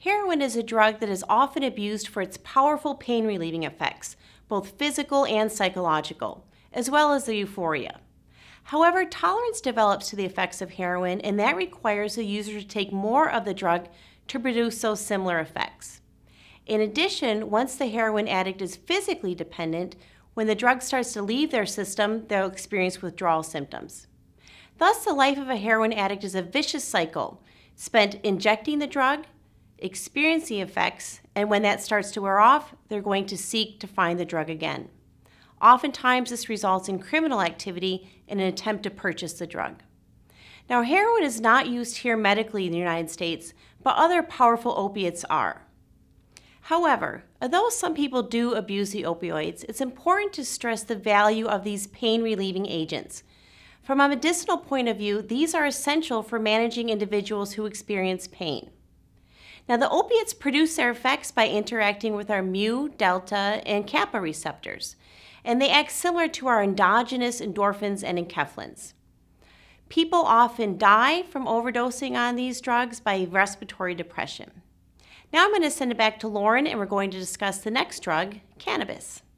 Heroin is a drug that is often abused for its powerful pain-relieving effects, both physical and psychological, as well as the euphoria. However, tolerance develops to the effects of heroin, and that requires the user to take more of the drug to produce those similar effects. In addition, once the heroin addict is physically dependent, when the drug starts to leave their system, they'll experience withdrawal symptoms. Thus, the life of a heroin addict is a vicious cycle, spent injecting the drug, experiencing effects, and when that starts to wear off, they're going to seek to find the drug again. Oftentimes, this results in criminal activity in an attempt to purchase the drug. Now, heroin is not used here medically in the United States, but other powerful opiates are. However, although some people do abuse the opioids, it's important to stress the value of these pain-relieving agents. From a medicinal point of view, these are essential for managing individuals who experience pain. Now, the opiates produce their effects by interacting with our mu, delta, and kappa receptors, and they act similar to our endogenous endorphins and enkephalins. People often die from overdosing on these drugs by respiratory depression. Now I'm going to send it back to Lauren, and we're going to discuss the next drug, cannabis.